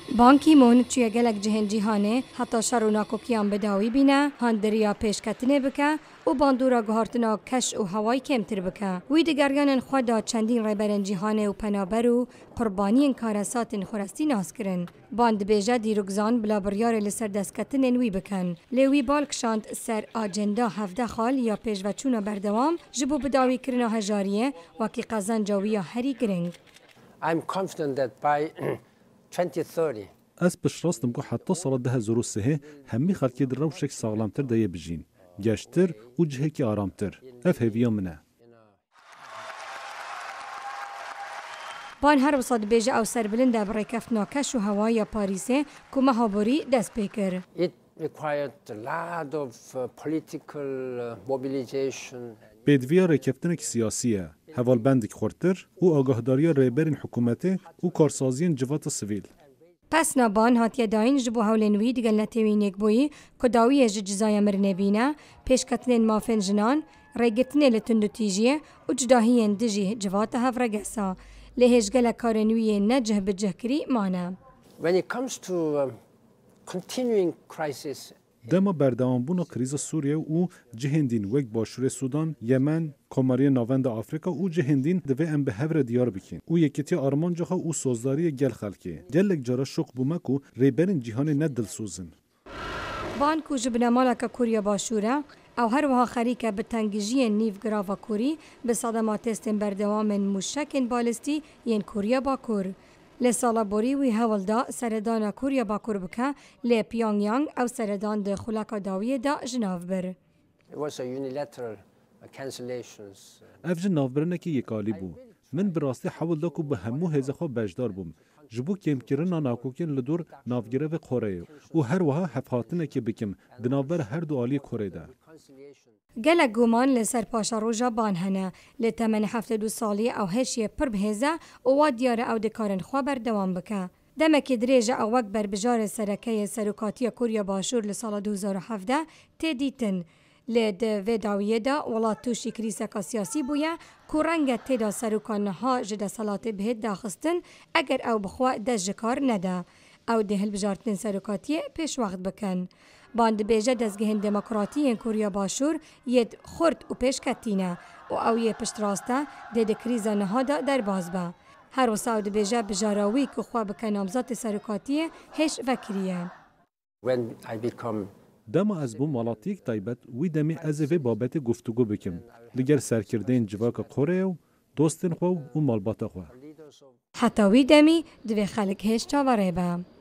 بانکی مون چیه گلک جهان جیهانه حتی شروناکو کیان بداوی بینه هاندریا پیشکتنه بکه و باندورا گهارتنا کش و هوای کمتر بکه وی دگریان خدا چندین ریبرن جیهانه و پنابر و قربانی کارسات خورستی ناس کرن باند بیجه دیروگزان بلا بریار لسر دستکتن وی بکن لیوی بالکشاند سر آجندا 17 خال یا پیشوچونا بردوام جبو بداوی کرنا هجاریه واکی قزان جاویا هری گرنگ. I'm confident that by 2030 از پشراستم که حتی سال 2003 همی خلکی در روشک ساغلامتر دایه بجین گشتر و جهکی آرامتر اف هیویا منه بان هر وصاد بیجه او سر بلنده برای کفتنا کش و هوای پاریسه که مهابوری دست بکر. it required a lot of political mobilization. بدویا رکفتنک سیاسیه هوال بندک خورتر و آگاهداری ریبرین حکومته و کارسازین جوات سویل. پس نبان هاتیه داین جبو هولنوی دیگل نتوینیک بویی که داویه جزای مرنه بینه پیشکتنین مافن جنان ریگتنه لتندو تیجیه و جداهین دجی جوات هفرگسا لهجگل کارنویه نجه بجه کری مانه. When it comes to continuing crisis, دما بردوام بونا کریز سوریه و جهندین وک باشور سودان، یمن، کماری ناوند آفریقا و جهندین دوی ام به هفر دیار بکن. او یکیتی آرمانجاها و سوزداری گل خلکی. گلک جارا شوق بومکو ریبرین جهان ندل سوزن. بانکو جبنا مالک کوریا باشوره او هر وها خریکه به تنگیجی نیو گراوا کوری به صدمات استن بردوام موشکن بالستی ین کوریا باکور. لسالا بوری وی هولدا سردان کوریا باکور بکه لی پیانگ یانگ او سردان ده خلاکا داویه دا جناف بر. it was a unilateral cancellations. افجن نافبرنکی یکالی بو. من براستی حول داکو به همو هزخو بجدار بوم. جبو کم کرنا ناکوکن لدور نافگره و کوره و هر وها حفاتنه که بکم دنابر هر دو آلی کوره ده. گلک گومان لسر پاشا روژا بان هنه لتمن 72 سالی او هشیه پر بهزه و واد دیاره او دکارن خواه بردوام بکه. دمکی دریجه او وک بر بجار سرکه سروکاتی کوریا باشور لسال 2017 تدیتن لید و داویه دا ولات توشی کریسکا سیاسی بویه که رنگ تیدا سروکانه ها جده سالات بهید داخستن اگر او بخواه دست جکار نده او ده هل بجارتن سروکاتی پیش وقت بکن. باند بیجه دزگهن دموکراتی کوریا باشور ید خورد و پیش کتینه و او یه پشت راسته ده کریزا نهادا در باز با. هر و ساود بیجه بجاراوی که خواه بکن نامزات سروکاتی هش وکریه. When I become دما از بو مالاتیک تایبت وی دمی از وی بابت گفتگو بکم. لگر سرکردین جواک قوره و دوستن خو و مالبات خو. حتی وی دمی دوی خلق هش چاوره با.